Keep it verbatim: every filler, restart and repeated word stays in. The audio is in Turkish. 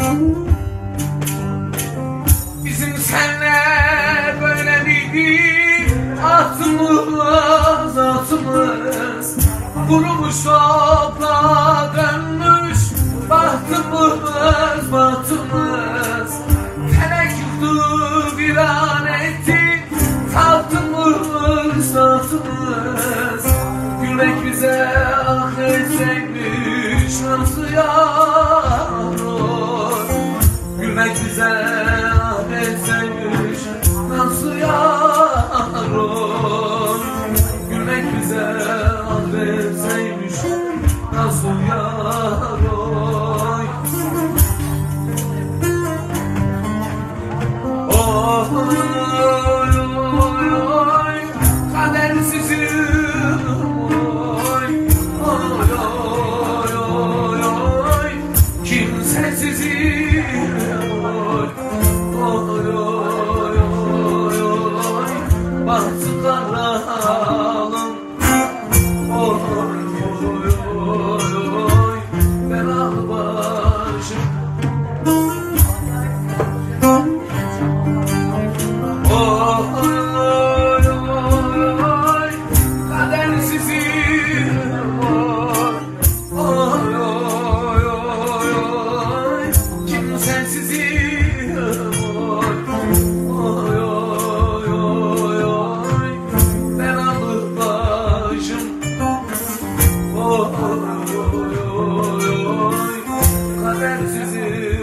Bizim senle böyle miydi? Atımız, atımız kurumuş toprağa dönmüş. Bahtımız, bahtımız felek yıktı, viran etti. Tahtımız, tahtımız gülmek bize ahreteymiş. Nasıl yar, gülmek bize ahreteymiş. Nasıl yar, gülmek bize ahreteymiş. Nasıl yar, oy oy oy oy kadersizim, oy oy oy oy oy kimsesizim, oy oy oy oy oy bahtı karalım, oy oy oy oy belalı başım. Kadersizim.